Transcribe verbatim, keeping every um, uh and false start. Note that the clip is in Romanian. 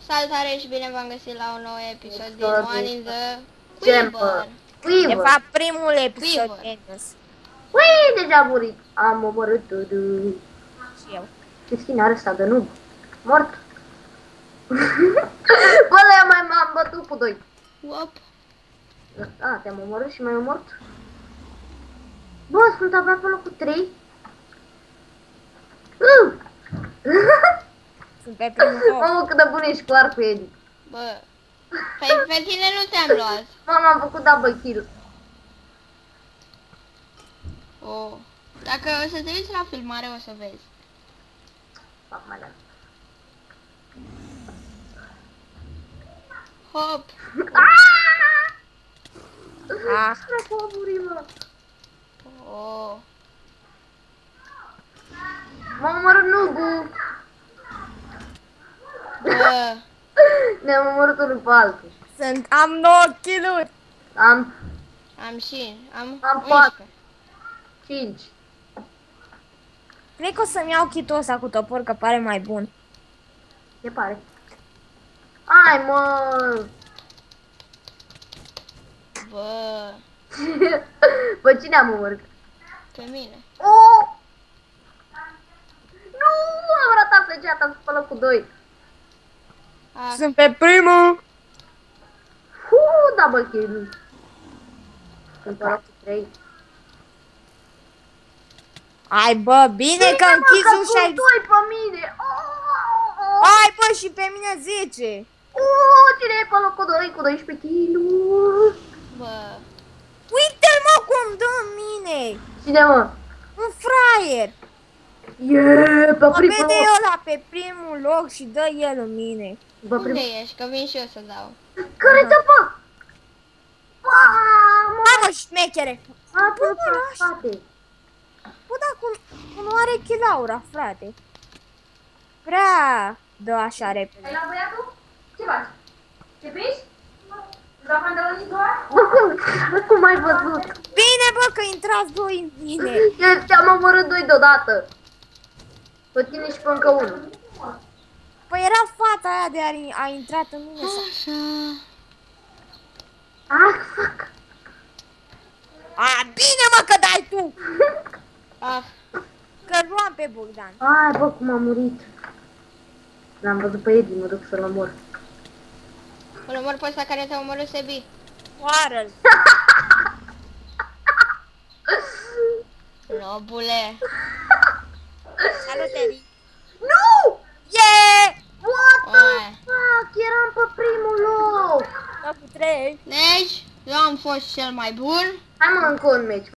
Salutare și bine v-am găsit la un nou episod din One in the Chamber. Quiver. De fapt, primul episod Quiver. Endless. Ui, deja murit. Am omorât Dudu. Și eu. Cristina are ăsta de noob. Mort. Bă, eu mai m-am bătut cu doi. Uop. Da, te-am omorât și mai omorât. Bă, sunt abia pe locul trei. Uh. Sunt pe primul loc. Mamă, cât de bun ești cu arcul, Edi. Bă. Pe, pe tine nu te-am luat. Mama, am făcut double kill. Oh. Dacă o să te uiți la filmare o să vezi. Fac mai lent. Hop. Ah, Dracu, a murit, mă. Oh. M-am omorât Nubu. Bă. Ne-am omorât unul pe altul. sunt, am nouă kill-uri. Am Am și. Am, Am patru. unsprezece. cinci. Cred că o să-mi iau kitul ăsta cu topor, că pare mai bun. Ce pare? Hai, mă. Bă. Bă, cine am omorât? Pe mine. Oh! Nu, am ratat săgeata, am spălat cu doi. Ah. Sunt pe primul. Hu, double kill. Sunt pe locul trei. Ai, bă, bine că închizi ușa. Sunt doi pe mine. Oh! Ai, bă, și pe mine zece. Oh, cine e pe locul doi cu doisprezece kill-uri? Bă. Uite-l, mă, cum dă în mine. Cine, mă? Un fraier. Yeah, pe Mă primul vede loc. eu la pe primul loc și dă el în mine. Pe Unde primul. ești? Că vin și eu să dau. Care te bă? Mamă! Mamă, șmechere. A, Bă, tu mă, în spate. Bă, dar cum, cum nu are chilaura, frate? Prea dă așa repede. Ai la băiatul? Ce faci? Te prinzi? La pantaloni doar? Bă, cum, cum ai văzut? Bine, bă, că intrați doi în mine. Eu te-am omorât doi deodată. Pe tine și pe încă unul. Păi era fata aia de a, a intrat în mine. Să... Așa. Ah, fuck. A, bine, mă, că dai tu. Ah. Că luam pe Bogdan. Ai, bă, cum a murit. L-am văzut pe Edi, mă duc să-l omor. Îl omor pe ăsta care te-a omorât, Sebi. Oară-l. Nobule. Salut, Edi. Nu! Yeah! What the Oai. fuck? Eram pe primul loc. Locul trei. Deci, eu am fost cel mai bun. Hai, mă, încă un meci.